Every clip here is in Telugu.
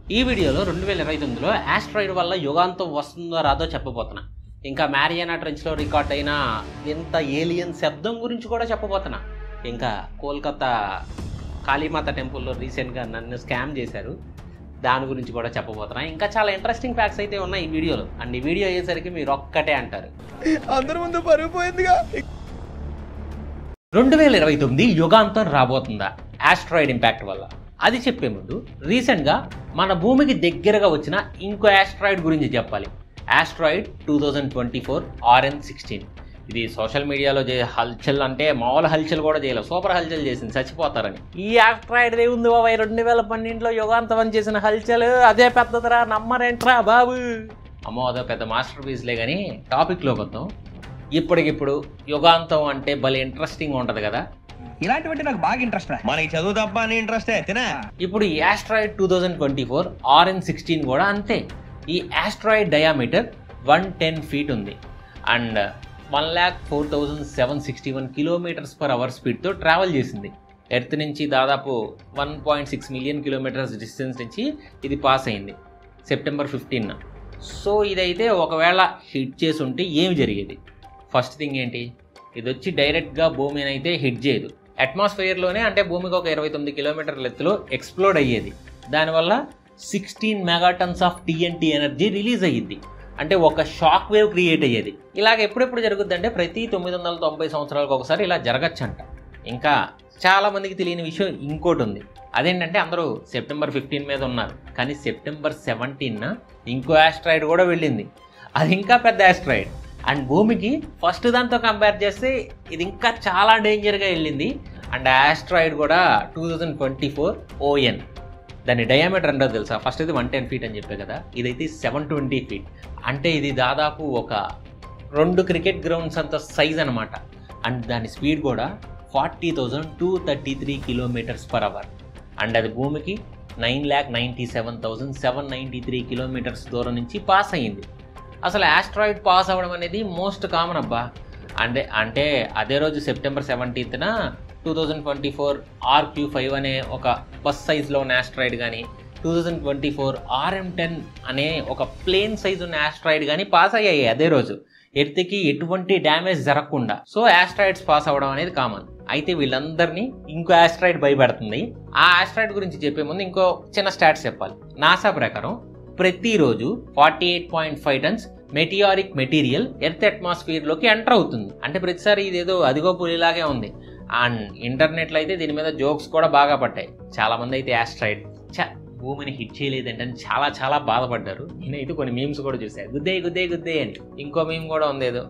ఈ వీడియోలో 2029లో ఆస్ట్రాయిడ్ వల్ల యుగాంతం వస్తుందో రాదో చెప్పబోతున్నా. ఇంకా మ్యారియానా ట్రెంచ్లో రికార్డ్ అయిన ఇంత ఏలియన్ శబ్దం గురించి కూడా చెప్పబోతున్నా. ఇంకా కోల్కతా కాళీమాత టెంపుల్లో రీసెంట్గా నన్ను స్కామ్ చేశారు, దాని గురించి కూడా చెప్పబోతున్నా. ఇంకా చాలా ఇంట్రెస్టింగ్ ఫ్యాక్ట్స్ అయితే ఉన్నాయి ఈ వీడియోలో. అండ్ ఈ వీడియో అయ్యేసరికి మీరు ఒక్కటే అంటారు, అందరి ముందు పరుగు పోయిందిగా. 2029 యుగాంతం రాబోతుందా ఆస్ట్రాయిడ్ ఇంపాక్ట్ వల్ల? అది చెప్పే ముందు రీసెంట్గా మన భూమికి దగ్గరగా వచ్చిన ఇంకో ఆస్ట్రాయిడ్ గురించి చెప్పాలి. Asteroid 2024 RN16. ఇది సోషల్ మీడియాలో హల్చల్ అంటే మామూలు హల్చల్ కూడా చేయలేదు, సూపర్ హల్చల్ చేసింది, చచ్చిపోతారని. ఈ ఆస్ట్రాయిడ్ ఉంది బాబాయ్, 2012లో యుగాంతం అని చేసిన హల్చల్ అదే పెద్దదిరా, నమ్మరేంట్రా బాబు. అమ్మో అదో పెద్ద మాస్టర్ పీస్లే. కానీ టాపిక్లోకి వద్దాం. ఇప్పటికిప్పుడు యుగాంతం అంటే భలే ఇంట్రెస్టింగ్ ఉంటుంది కదా. ఇలాంటివంటే నాకు బాగా ఇంట్రెస్ట్. మనకి చదువు తప్ప అని ఇంట్రెస్టే తినా. ఇప్పుడు ఈ ఆస్ట్రాయిడ్ 2024 RN16 కూడా అంతే. ఈ ఆస్ట్రాయిడ్ డయామీటర్ 110 feet ఉంది అండ్ 1,04,761 km/h స్పీడ్తో ట్రావెల్ చేసింది. ఎర్త్ నుంచి దాదాపు 1.6 million kilometers డిస్టెన్స్ నుంచి ఇది పాస్ అయింది సెప్టెంబర్ 15న. సో ఇదైతే ఒకవేళ హిట్ చేసి ఉంటే ఏమి జరిగేది? ఫస్ట్ థింగ్ ఏంటి, ఇది వచ్చి డైరెక్ట్గా భూమిని అయితే హిట్ చేయదు, అట్మాస్ఫియర్లోనే, అంటే భూమికి ఒక 29 kilometers ఎత్తులో ఎక్స్ప్లోడ్ అయ్యేది. దానివల్ల 16 megatons of TNT energy release అయ్యింది. అంటే ఒక షాక్ వేవ్ క్రియేట్ అయ్యేది. ఇలాగ ఎప్పుడెప్పుడు జరుగుద్ది అంటే ప్రతి 990 సంవత్సరాలకు ఒకసారి ఇలా జరగచ్చంట. ఇంకా చాలామందికి తెలియని విషయం ఇంకోటి ఉంది. అదేంటంటే అందరూ సెప్టెంబర్ 15 మీద ఉన్నారు, కానీ సెప్టెంబర్ 17న ఇంకో ఆస్ట్రాయిడ్ కూడా వెళ్ళింది. అది ఇంకా పెద్ద ఆస్ట్రాయిడ్ అండ్ భూమికి ఫస్ట్ దాంతో కంపేర్ చేస్తే ఇది ఇంకా చాలా డేంజర్గా వెళ్ళింది. అండ్ ఆస్ట్రాయిడ్ కూడా 2024 ON. దాని డయామీటర్ అంటే తెలుసా? ఫస్ట్ ఇది 110 feet అని చెప్పే కదా, ఇదైతే 720 feet. అంటే ఇది దాదాపు ఒక 2 cricket గ్రౌండ్స్ అంత సైజ్ అనమాట. అండ్ దాని స్పీడ్ కూడా 40,233 km/h. అండ్ అది భూమికి 9,97,793 kilometers దూరం నుంచి పాస్ అయ్యింది. అసలు ఆస్ట్రాయిడ్ పాస్ అవ్వడం అనేది మోస్ట్ కామన్ అబ్బా. అంటే అదే రోజు సెప్టెంబర్ 17న 2024 RQ5 అనే ఒక బస్ సైజులో ఉన్న ఆస్ట్రాయిడ్ కానీ, 2024 RM10 అనే ఒక ప్లేన్ సైజు ఉన్న ఆస్ట్రాయిడ్ కానీ పాస్ అయ్యాయి అదే రోజు, ఎర్త్కి ఎటువంటి డ్యామేజ్ జరగకుండా. సో ఆస్ట్రాయిడ్స్ పాస్ అవ్వడం అనేది కామన్. అయితే వీళ్ళందరినీ ఇంకో ఆస్ట్రాయిడ్ భయపెడుతుంది. ఆ ఆస్ట్రాయిడ్ గురించి చెప్పే ముందు ఇంకో చిన్న స్టాట్స్ చెప్పాలి. నాసా ప్రకారం ప్రతిరోజు 48.5 tons మెటియారిక్ మెటీరియల్ ఎర్త్ అట్మాస్ఫియర్లోకి ఎంటర్ అవుతుంది. అంటే ప్రతిసారి ఇదేదో అదిగో పులిలాగే ఉంది. అండ్ ఇంటర్నెట్లో అయితే దీని మీద జోక్స్ కూడా బాగా పడ్డాయి. చాలామంది అయితే ఆస్ట్రాయిడ్ భూమిని హిట్ చేయలేదంటే చాలా చాలా బాధపడ్డారు. నేనైతే కొన్ని మీమ్స్ కూడా చూసాను, గుద్దే గుద్దే గుద్దే అని. ఇంకో మీమ్ కూడా ఉంది ఏదో,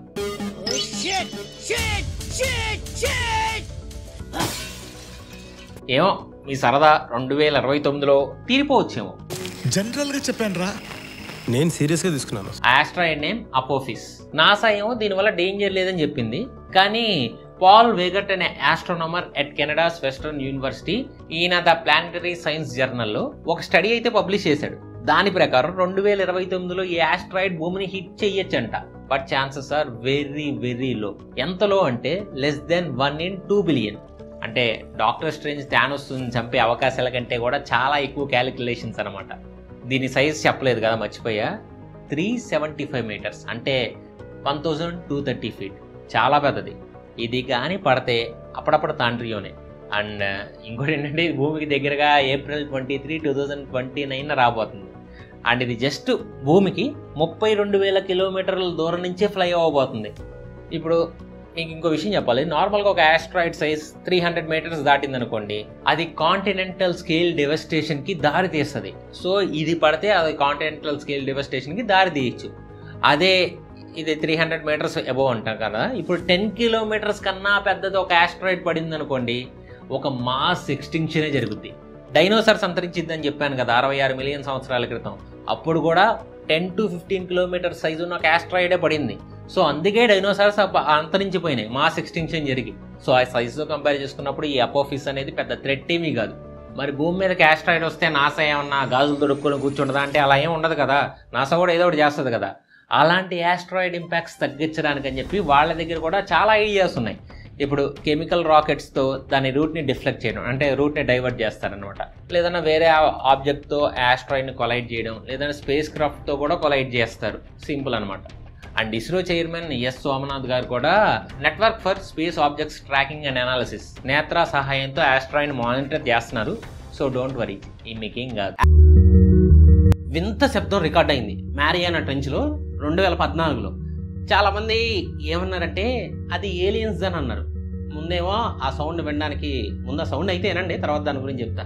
ఏమో మీ సరదా 2029లో తీరిపోవచ్చేమో. జనరల్ గా చెప్పాను రా, నేను సీరియస్ గా తీసుకున్నాను. Asteroid name Apophis. నాసా ఏమో దీనివల్ల డేంజర్ లేదని చెప్పింది, కానీ పాల్ వేగట్ అనే astronomer at Canada's Western University, ఈయన ద ప్లానటరీ సైన్స్ జర్నల్లో ఒక స్టడీ అయితే పబ్లిష్ చేశాడు. దాని ప్రకారం 2029లో ఈ ఆస్ట్రాయిడ్ భూమిని హిట్ చెయ్యొచ్చంట. But chances are very very low. ఎంతలో అంటే less than 1 in 2 billion. అంటే డాక్టర్ స్ట్రేంజ్ థానోస్ చంపే అవకాశాల కంటే కూడా చాలా ఎక్కువ క్యాలిక్యులేషన్స్ అనమాట. దీని సైజ్ చెప్పలేదు కదా, మర్చిపోయా. 375 meters అంటే 1,230 feet, చాలా పెద్దది. ఇది కానీ పడితే అప్పుడప్పుడు తాండ్రియోనే. అండ్ ఇంకోటి ఏంటంటే ఇది భూమికి దగ్గరగా April 23, 2029 రాబోతుంది. అండ్ ఇది జస్ట్ భూమికి 32,000 kilometers దూరం నుంచే ఫ్లై అవ్వబోతుంది. ఇప్పుడు మీకు ఇంకో విషయం చెప్పాలి. నార్మల్గా ఒక ఆస్ట్రాయిడ్ సైజ్ 300 meters దాటింది అనుకోండి, అది కాంటినెంటల్ స్కేల్ డెవస్టేషన్కి దారి తీస్తుంది. సో ఇది పడితే అది కాంటినెంటల్ స్కేల్ డెవస్టేషన్కి దారి తీయచ్చు. అదే ఇది 300 meters అబోవ్ అంటాం కదా, ఇప్పుడు 10 kilometers కన్నా పెద్దది ఒక ఆస్ట్రాయిడ్ పడింది అనుకోండి, ఒక మాస్ ఎక్స్టింక్షనే జరుగుద్ది. డైనోసార్స్ అంతరించిద్దని చెప్పాను కదా 66 million సంవత్సరాల క్రితం. అప్పుడు కూడా 10 to 15 kilometers సైజు ఉన్న ఒక ఆస్ట్రాయిడే పడింది. సో అందుకే డైనోసార్స్ అంతరించిపోయినాయి, మాస్ ఎక్స్టింక్షన్ జరిగి. సో ఆ సైజుతో కంపేర్ చేసుకున్నప్పుడు ఈ అపోఫిస్ అనేది పెద్ద థ్రెట్ ఏమీ కాదు. మరి భూమి మీదకి ఆస్ట్రాయిడ్ వస్తే నాసా ఏమన్నా గాజులు దొరుకుని కూర్చుంటుందా అంటే అలా ఏం ఉండదు కదా, నాసా కూడా ఏదో ఒకటి చేస్తుంది కదా. అలాంటి ఆస్ట్రాయిడ్ ఇంపాక్ట్స్ తగ్గించడానికి అని చెప్పి వాళ్ళ దగ్గర కూడా చాలా ఐడియాస్ ఉన్నాయి. ఇప్పుడు కెమికల్ రాకెట్స్తో దాని రూట్ని డిఫ్లెక్ట్ చేయడం, అంటే రూట్ని డైవర్ట్ చేస్తారనమాట. లేదన్నా వేరే ఆబ్జెక్ట్తో ఆస్ట్రాయిడ్ని కొలైడ్ చేయడం, లేదంటే స్పేస్ క్రాఫ్ట్తో కూడా కొలైడ్ చేస్తారు. సింపుల్ అనమాట. And ISRO chairman S Somanath garu కూడా network for space objects tracking and analysis Netra సహాయంతో ఆస్ట్రాయిడ్ని మానిటర్ చేస్తున్నారు. సో డోంట్ వరీ, ఈ మీకేం కాదు. వింత శబ్దం రికార్డ్ అయింది మ్యారియానా ట్రెంచ్లో 2014లో. చాలామంది ఏమన్నారంటే అది ఏలియన్స్ అని అన్నారు. ముందేమో ఆ సౌండ్ వినడానికి ముందు ఆ సౌండ్ అయితే ఏనండి, తర్వాత దాని గురించి చెప్తా.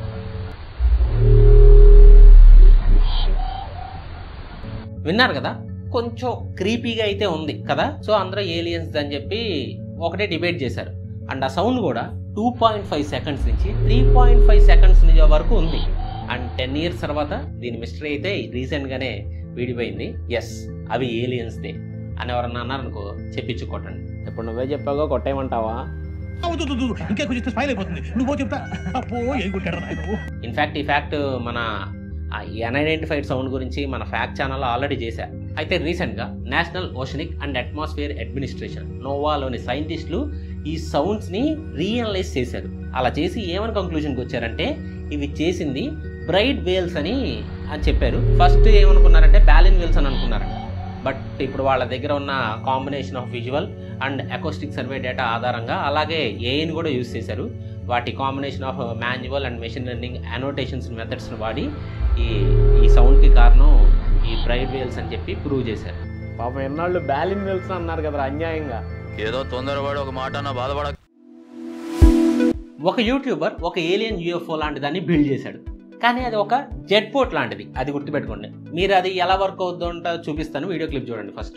విన్నారు కదా, కొంచెం క్రీపీగా అయితే ఉంది కదా. సో అందరూ ఏలియన్స్ అని చెప్పి ఒకటే డిబేట్ చేశారు. అండ్ ఆ సౌండ్ కూడా 2.5 సెకండ్స్ నుంచి 3.5 సెకండ్స్ వరకు ఉంది. అండ్ 10 years తర్వాత దీని మిస్టరీ అయితే రీసెంట్గానే వీడిపోయింది. ఎస్, అవి ఏలియన్స్దే అని ఎవరన్నా అన్నారనుకో చెప్పించుకోటండి. ఇప్పుడు నువ్వే చెప్పావో కొట్టేయమంటావా? ఇంకా కొంచెం స్మైల్ అయిపోతుంది. నువ్వు చెప్తా ఇన్ఫ్యాక్ట్ ఈ ఫ్యాక్ట్ మన అన్ఐడెంటిఫైడ్ సౌండ్ గురించి మన ఫ్యాక్ట్ ఛానల్లో ఆల్రెడీ చేశా. అయితే రీసెంట్గా National Oceanic and Atmosphere Administration నోవాలోని సైంటిస్టులు ఈ సౌండ్స్ని రియలైజ్ చేశారు. అలా చేసి ఏమని కంక్లూజన్కి వచ్చారంటే ఇవి చేసింది బ్రైట్ వేల్స్ అని చెప్పారు. ఫస్ట్ ఏమనుకున్నారంటే బ్యాలిన్ వేల్స్ అని అనుకున్నారంట. బట్ ఇప్పుడు వాళ్ళ దగ్గర ఉన్న combination of visual and acoustic survey data ఆధారంగా అలాగే ఏఐని కూడా యూజ్ చేశారు. వాటి combination of manual and machine learning annotations మెథడ్స్ని వాడి ఈ సౌండ్కి కారణం ఈ బ్రైట్ వేల్స్ అని చెప్పి ప్రూవ్ చేశారు. పాపం ఎన్నాళ్ళు బ్యాలిన్ వేల్స్ అన్నారు కదా అన్యాయంగా. ఏదో తొందరపడి ఒక మాట అన్న బాధపడ. ఒక యూట్యూబర్ ఒక ఏలియన్ యూఎఫ్ఓ లాంటి దాన్ని బిల్డ్ చేశాడు. కానీ అది ఒక జెట్ బోట్ లాంటిది, అది గుర్తుపెట్టుకోండి. మీరు అది ఎలా వర్క్ అవుతుందో చూపిస్తాను, వీడియో క్లిప్ చూడండి ఫస్ట్.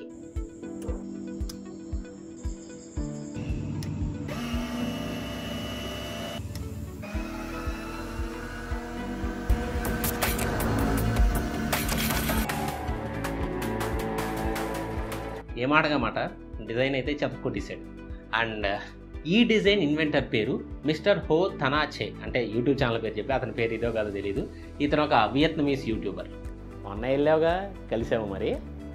ఏ మాటగా మాట డిజైన్ అయితే చెప్పుకొట్టేశాడు. అండ్ ఈ డిజైన్ ఇన్వెంటర్ పేరు మిస్టర్ హో థనాచే, అంటే యూట్యూబ్ ఛానల్ పేరు చెప్పి అతని పేరు ఇదో కాదో తెలియదు. ఇతను ఒక వియత్నమీస్ యూట్యూబర్. మొన్న వెళ్ళావుగా, కలిసాము మరి.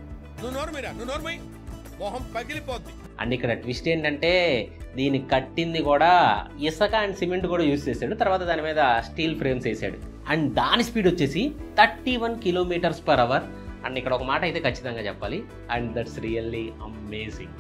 అండ్ ఇక్కడ ట్విస్ట్ ఏంటంటే దీన్ని కట్టింది కూడా ఇసుక అండ్ సిమెంట్ కూడా యూజ్ చేశాడు. తర్వాత దాని మీద స్టీల్ ఫ్రేమ్స్ వేసాడు. అండ్ దాని స్పీడ్ వచ్చేసి 31 km/h. అండ్ ఇక్కడ ఒక మాట అయితే ఖచ్చితంగా చెప్పాలి, and that's really amazing.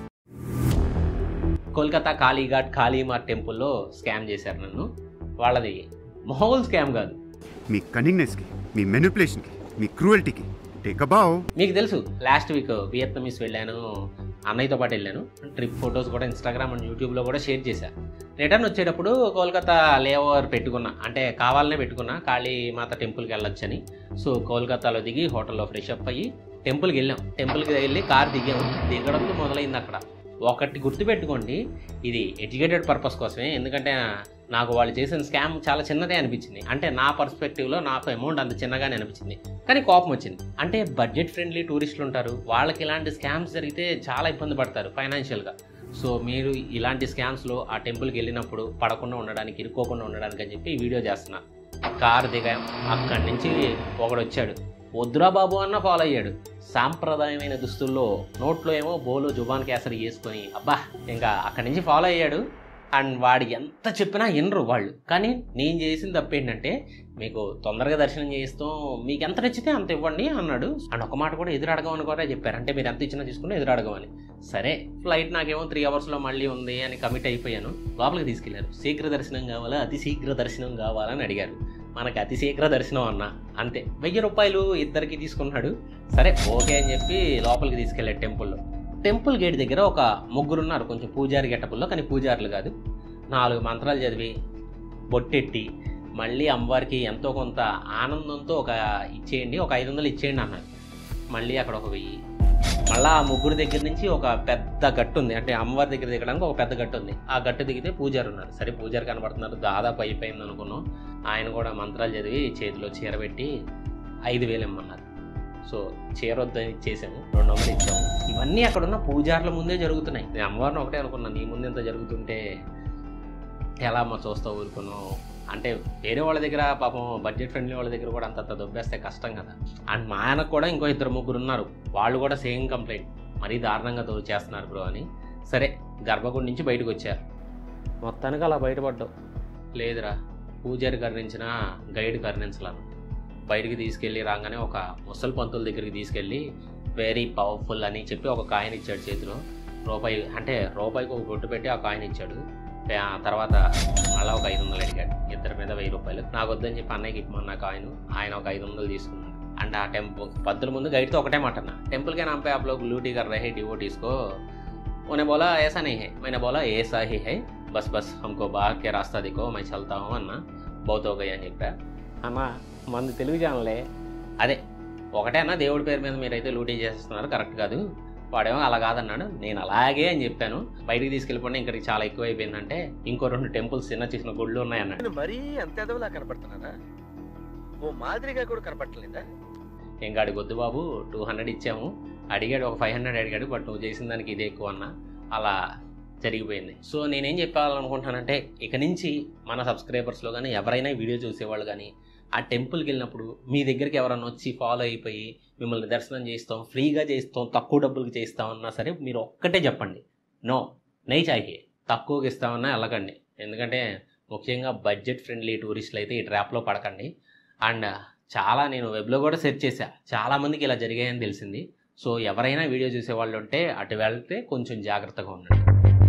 Kolkata Kalighat కాళీమార్ టెంపుల్లో స్కామ్ చేశారు నన్ను. వాళ్ళది మామూలు స్కామ్ కాదు. మీ కన్నింగ్నెస్కి, మీ మెనిపులేషన్కి, మీ క్రూయల్టీకి టేక్ అ బౌ. మీకు తెలుసు లాస్ట్ వీక్ వియత్నమీస్ వెళ్ళాను, అన్నయ్యతో పాటు వెళ్ళాను. ట్రిప్ ఫొటోస్ కూడా ఇన్స్టాగ్రామ్ అండ్ యూట్యూబ్లో కూడా షేర్ చేశాను. రిటర్న్ వచ్చేటప్పుడు కోల్కతా లేఓవర్ పెట్టుకున్నా, అంటే కావాలనే పెట్టుకున్నా, కాళీమాత టెంపుల్కి వెళ్ళొచ్చని. సో కోల్కతాలో దిగి హోటల్లో ఫ్రెష్ అప్ అయ్యి టెంపుల్కి వెళ్ళాం. టెంపుల్కి వెళ్ళి కార్ దిగాము. దిగడంతో మొదలైంది అక్కడ. ఒకటి గుర్తుపెట్టుకోండి, ఇది ఎడ్యుకేటెడ్ పర్పస్ కోసమే. ఎందుకంటే నాకు వాళ్ళు చేసిన స్కామ్ చాలా చిన్నదే అనిపించింది. అంటే నా పర్స్పెక్టివ్లో నాకు అమౌంట్ అంత చిన్నగానే అనిపించింది, కానీ కోపం వచ్చింది. అంటే బడ్జెట్ ఫ్రెండ్లీ టూరిస్టులు ఉంటారు, వాళ్ళకి ఇలాంటి స్కామ్స్ జరిగితే చాలా ఇబ్బంది పడతారు ఫైనాన్షియల్గా. సో మీరు ఇలాంటి స్కామ్స్లో ఆ టెంపుల్కి వెళ్ళినప్పుడు పడకుండా ఉండడానికి, ఇరుక్కోకుండా ఉండడానికి అని చెప్పి ఈ వీడియో చేస్తున్నా. కారు దిగాం, అక్కడి నుంచి ఒకడు వచ్చాడు, వద్దురా బాబు అన్న ఫాలో అయ్యాడు. సాంప్రదాయమైన దుస్తుల్లో, నోట్లో ఏమో బోలో జుబాన్ కేసరి వేసుకొని, అబ్బా ఇంకా అక్కడి నుంచి ఫాలో అయ్యాడు. అండ్ వాడు ఎంత చెప్పినా వినరు వాళ్ళు. కానీ నేను చేసిన తప్పు ఏంటంటే, మీకు తొందరగా దర్శనం చేయిస్తాం, మీకు ఎంత నచ్చితే అంత ఇవ్వండి అన్నాడు. అండ్ ఒక మాట కూడా ఎదురు అడగమని కూడా చెప్పారు, అంటే మీరు ఎంత ఇచ్చినా తీసుకుని ఎదురు అడగమని. సరే, ఫ్లైట్ నాకేమో 3 hours మళ్ళీ ఉంది అని కమిట్ అయిపోయాను. లోపలికి తీసుకెళ్లారు. శీఘ్ర దర్శనం కావాలా, అతి శీఘ్ర దర్శనం కావాలా అని అడిగారు. మనకి అతి శీఘ్ర దర్శనం అన్న అంతే. 1000 రూపాయలు ఇద్దరికి తీసుకున్నాడు. సరే ఓకే అని చెప్పి లోపలికి తీసుకెళ్ళాడు టెంపుల్లో. టెంపుల్ గేట్ దగ్గర ఒక ముగ్గురు ఉన్నారు, కొంచెం పూజారి గెటపుల్లో, కానీ పూజారులు కాదు. 4 మంత్రాలు చదివి బొట్టెట్టి మళ్ళీ అమ్మవారికి ఎంతో కొంత ఆనందంతో ఒక ఇచ్చేయండి, ఒక 500 ఇచ్చేయండి అన్నారు. మళ్ళీ అక్కడ ఒక 1000. మళ్ళీ ఆ ముగ్గురు దగ్గర నుంచి ఒక పెద్ద గట్టు ఉంది, అంటే అమ్మవారి దగ్గర దిగడానికి ఒక పెద్ద గట్టు ఉంది. ఆ గట్టు దిగితే పూజారు ఉన్నారు. సరే పూజారి కనబడుతున్నారు, దాదాపు అయిపోయింది అనుకున్నాం. ఆయన కూడా మంత్రాలు చదివి చేతిలో చీర పెట్టి 5000 ఇమ్మన్నారు. సో చీర వద్దని ఇచ్చేసాము, 200 ఇచ్చాము. ఇవన్నీ అక్కడున్న పూజారుల ముందే జరుగుతున్నాయి. నేను అమ్మవారిని ఒకటే అనుకున్నాను, నీ ముందు ఎంత జరుగుతుంటే ఎలా అమ్మ చూస్తావు ఊరుకున్నావు. అంటే వేరే వాళ్ళ దగ్గర పాపం బడ్జెట్ ఫ్రెండ్లీ వాళ్ళ దగ్గర కూడా అంత దొబ్బేస్తే కష్టం కదా. అండ్ మా ఆయనకు కూడా ఇంకో 2-3 ఉన్నారు, వాళ్ళు కూడా సేమ్ కంప్లైంట్, మరీ దారుణంగా చేస్తున్నారు బ్రో అని. సరే గర్భగుడి నుంచి బయటకు వచ్చారు. మొత్తానికి అలా బయటపడ్డావు. లేదురా, పూజారి కరుణించిన గైడ్ కరుణించలాను. బయటికి తీసుకెళ్ళి రాగానే ఒక ముసలి పంతుల దగ్గరికి తీసుకెళ్ళి వెరీ పవర్ఫుల్ అని చెప్పి ఒక కాయిన్ ఇచ్చాడు చేతిలో. రూపాయికి ఒక బొట్టు పెట్టి ఆ కాయిన్ ఇచ్చాడు. ఆ తర్వాత మళ్ళీ ఒక 500 అడిగాడు. ఇద్దరి మీద 1000 రూపాయలు. నాకు వద్దని చెప్పి అన్నయ్యకి ఇప్పమన్న కాయిన్ ఆయన ఒక 500 తీసుకున్నాడు. అండ్ ఆ పంతుల ముందు గైడ్తో ఒకటే మాట అన్న, टेंपल के नाम पे आप लोग लूटी कर रहे डिवोटीज को. उन्हें बोला ऐसा नहीं है. मैंने बोला ऐसा ही है, बस हमको बाहर के रास्ता दिखो, मैं चलता हूँ అన్న. बहुत हो गई అని చెప్పా. అన్న మంది తెలుగు ఛానలే అదే ఒకటే అన్న, దేవుడి పేరు మీద మీరైతే లూటీ చేస్తున్నారు, కరెక్ట్ కాదు. వాడేమో అలా కాదన్నాడు. నేను అలాగే అని చెప్పాను. బయటికి తీసుకెళ్ళిపోయినా ఇక్కడికి చాలా ఎక్కువ అయిపోయిందంటే ఇంకో 2 టెంపుల్స్ చిన్న గుళ్ళు ఉన్నాయన్నాడు. మరీ అంత ఎదవలా కనపడుతున్నారా? ఓ మాదిరిగా కూడా కనపడలేదా? ఇంకాడికి వద్దు బాబు, 200 ఇచ్చాము. అడిగాడు ఒక 500 అడిగాడు, బట్ నువ్వు చేసిన దానికి ఇదే ఎక్కువ అన్న. అలా జరిగిపోయింది. సో నేనేం చెప్పాలనుకుంటానంటే, ఇక నుంచి మన సబ్స్క్రైబర్స్లో కానీ ఎవరైనా వీడియో చూసేవాళ్ళు కానీ ఆ టెంపుల్కి వెళ్ళినప్పుడు మీ దగ్గరికి ఎవరైనా వచ్చి ఫాలో అయిపోయి మిమ్మల్ని దర్శనం చేస్తాం, ఫ్రీగా చేస్తాం, తక్కువ డబ్బులకి చేస్తాం అన్నా సరే మీరు ఒక్కటే చెప్పండి, నో నై చాహియే. తక్కువకి ఇస్తామన్నా వెళ్ళకండి. ఎందుకంటే ముఖ్యంగా బడ్జెట్ ఫ్రెండ్లీ టూరిస్టులు అయితే ఈ ట్రాప్లో పడకండి. అండ్ చాలా నేను వెబ్లో కూడా సెర్చ్ చేశా, చాలామందికి ఇలా జరిగాయని తెలిసింది. సో ఎవరైనా వీడియో చూసేవాళ్ళు ఉంటే అటు వెళ్తే కొంచెం జాగ్రత్తగా ఉండండి.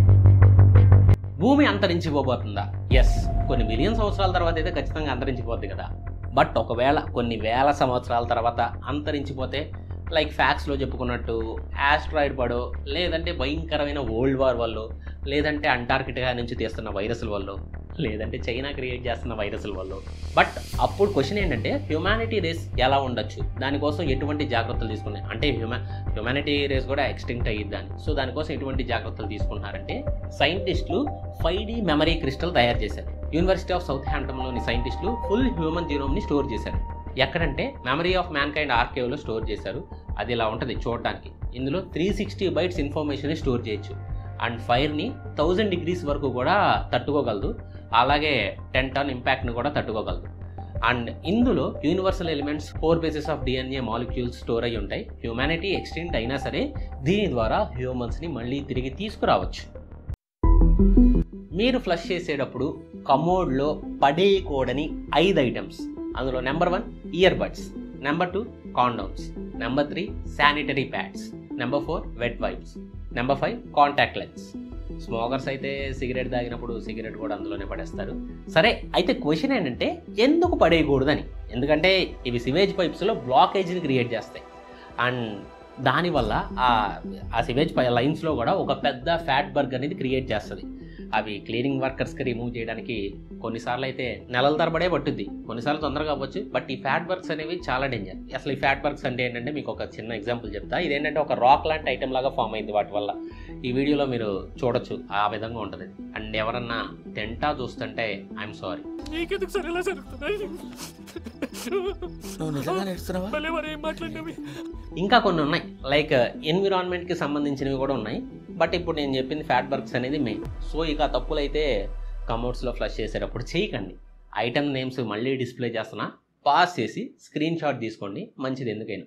భూమి అంతరించిపోబోతుందా? ఎస్, కొన్ని మిలియన్ సంవత్సరాల తర్వాత అయితే ఖచ్చితంగా అంతరించిపోద్ది కదా. బట్ ఒకవేళ కొన్ని వేల సంవత్సరాల తర్వాత అంతరించిపోతే, లైక్ ఫ్యాక్స్లో చెప్పుకున్నట్టు ఆస్ట్రాయిడ్ పడో, లేదంటే భయంకరమైన వరల్డ్ వార్ వల్ల, లేదంటే అంటార్కిటికా నుంచి తీస్తున్న వైరస్ల వల్ల, లేదంటే చైనా క్రియేట్ చేస్తున్న వైరస్ల వల్ల. బట్ అప్పుడు క్వశ్చన్ ఏంటంటే, హ్యుమానిటీ రేస్ ఎలా ఉండొచ్చు, దానికోసం ఎటువంటి జాగ్రత్తలు తీసుకున్నాయి అంటే హ్యుమానిటీ రేస్ కూడా ఎక్స్టింక్ట్ అయ్యిద్దాన్ని. సో దానికోసం ఎటువంటి జాగ్రత్తలు తీసుకుంటున్నారంటే, సైంటిస్టులు 5D మెమరీ క్రిస్టల్ తయారు చేశారు. యూనివర్సిటీ ఆఫ్ సౌత్ హ్యాంప్టన్లోని సైంటిస్టులు ఫుల్ హ్యూమన్ జీనోమ్ని స్టోర్ చేశారు. ఎక్కడంటే మెమరీ ఆఫ్ మ్యాన్ కైండ్ ఆర్కైవ్లో స్టోర్ చేశారు. అది ఇలా ఉంటుంది చూడడానికి. ఇందులో 360 బైట్స్ ఇన్ఫర్మేషన్ స్టోర్ చేయొచ్చు. అండ్ ఫైర్ని 1000 degrees వరకు కూడా తట్టుకోగలదు. అలాగే 10 ton ఇంపాక్ట్ని కూడా తట్టుకోగలదు. అండ్ ఇందులో universal elements 4 bases of DNA molecules store అయ్యి ఉంటాయి. హ్యూమానిటీ ఎక్స్టెంట్ అయినా సరే దీని ద్వారా హ్యూమన్స్ని మళ్ళీ తిరిగి తీసుకురావచ్చు. మీరు ఫ్లష్ చేసేటప్పుడు కమోడ్లో పడేయకూడని 5 ఐటమ్స్. అందులో number 1 ear buds, number 2 condoms, number 3 sanitary pads, number 4 wet wipes, number 5 contact lens. Smokers అయితే సిగరెట్ తాగినప్పుడు సిగరెట్ కూడా అందులోనే పడేస్తారు. సరే, అయితే క్వశ్చన్ ఏంటంటే ఎందుకు పడేయకూడదని. ఎందుకంటే ఇవి సివేజ్ పైప్స్లో బ్లాకేజ్ని క్రియేట్ చేస్తాయి. అండ్ దానివల్ల ఆ సివేజ్ లైన్స్లో కూడా ఒక పెద్ద ఫ్యాట్ బర్గ్ అనేది క్రియేట్ చేస్తుంది. అవి క్లీనింగ్ వర్కర్స్కి రిమూవ్ చేయడానికి కొన్నిసార్లు అయితే నెలల తరబడే పట్టుద్ది, కొన్నిసార్లు తొందరగా అవ్వచ్చు. బట్ ఈ ఫ్యాట్ బర్గ్స్ అనేవి చాలా డేంజర్. అసలు ఈ ఫ్యాట్ బర్గ్స్ అంటే ఏంటంటే, మీకు ఒక చిన్న ఎగ్జాంపుల్ చెప్తా. ఇదేంటంటే ఒక రాక్ లాంటి ఐటెం లాగా ఫామ్ అయింది వాటి వల్ల. ఈ వీడియోలో మీరు చూడొచ్చు, ఆ విధంగా ఉంటుంది. అండ్ ఎవరన్నా తింటా చూస్తుంటే ఐఎమ్ సారీ. ఇంకా కొన్ని ఉన్నాయి, లైక్ ఎన్విరాన్మెంట్కి సంబంధించినవి కూడా ఉన్నాయి. బట్ ఇప్పుడు నేను చెప్పింది ఫ్యాట్ బర్గ్స్ అనేది మెయిన్. సో ఇక తప్పులైతే కమోడ్స్లో ఫ్లష్ చేసేటప్పుడు చేయకండి. ఐటమ్ నేమ్స్ మళ్ళీ డిస్ప్లే చేస్తున్నా, పాస్ చేసి స్క్రీన్ షాట్ తీసుకోండి, మంచిది ఎందుకైనా.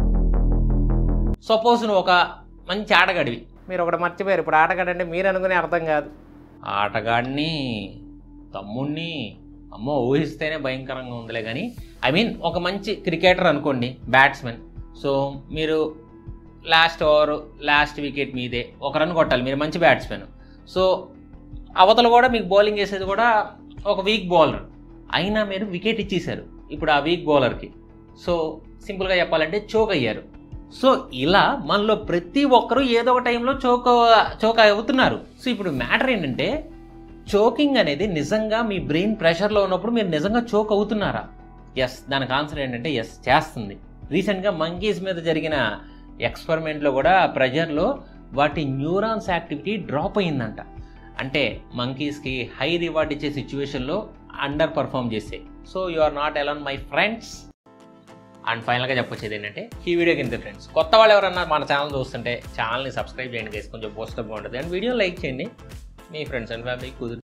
సపోజ్ నువ్వు ఒక మంచి ఆటగాడివి, మీరు ఒకటి మర్చిపోయారు. ఇప్పుడు ఆటగాడు అంటే మీరు అనుకునే అర్థం కాదు. ఆటగాడిని, తమ్ముడిని అమ్మో ఊహిస్తేనే భయంకరంగా ఉందిలే కానీ, ఒక మంచి క్రికెటర్ అనుకోండి, బ్యాట్స్మెన్. సో మీరు లాస్ట్ ఓవర్ లాస్ట్ వికెట్ మీదే ఒక రన్ కొట్టాలి, మీరు మంచి బ్యాట్స్మెన్. సో అవతల కూడా మీకు బౌలింగ్ చేసేది కూడా ఒక వీక్ బౌలర్, అయినా మీరు వికెట్ ఇచ్చేశారు ఇప్పుడు ఆ వీక్ బౌలర్కి. సో సింపుల్గా చెప్పాలంటే చోక్ అయ్యారు. సో ఇలా మనలో ప్రతి ఒక్కరూ ఏదో ఒక టైంలో చోక్ అవుతున్నారు. సో ఇప్పుడు మ్యాటర్ ఏంటంటే, చోకింగ్ అనేది నిజంగా మీ బ్రెయిన్ ప్రెషర్లో ఉన్నప్పుడు మీరు నిజంగా చోక్ అవుతున్నారా? ఎస్, దానికి ఆన్సర్ ఏంటంటే ఎస్, చేస్తుంది. రీసెంట్గా మంకీస్ మీద జరిగిన ఎక్స్పెరిమెంట్లో కూడా ప్రెషర్లో వాటి న్యూరాన్స్ యాక్టివిటీ డ్రాప్ అయ్యిందంట. అంటే మంకీస్కి హై రివార్డ్ ఇచ్చే సిచ్యువేషన్లో అండర్ పర్ఫామ్ చేసాయి. So you are not alone my friends. And ఫైనల్గా చెప్పొచ్చేది ఏంటంటే, ఈ వీడియోకి ఇంత ఫ్రెండ్స్. కొత్త వాళ్ళు ఎవరన్నా మన ఛానల్ చూస్తుంటే ఛానల్ని సబ్స్క్రైబ్ చేయండి గైస్, కొంచెం పోస్టప్ బాగుంటుంది. అండ్ వీడియో లైక్ చేయండి, మీ ఫ్రెండ్స్ అండ్ ఫ్యామిలీ కుదిరి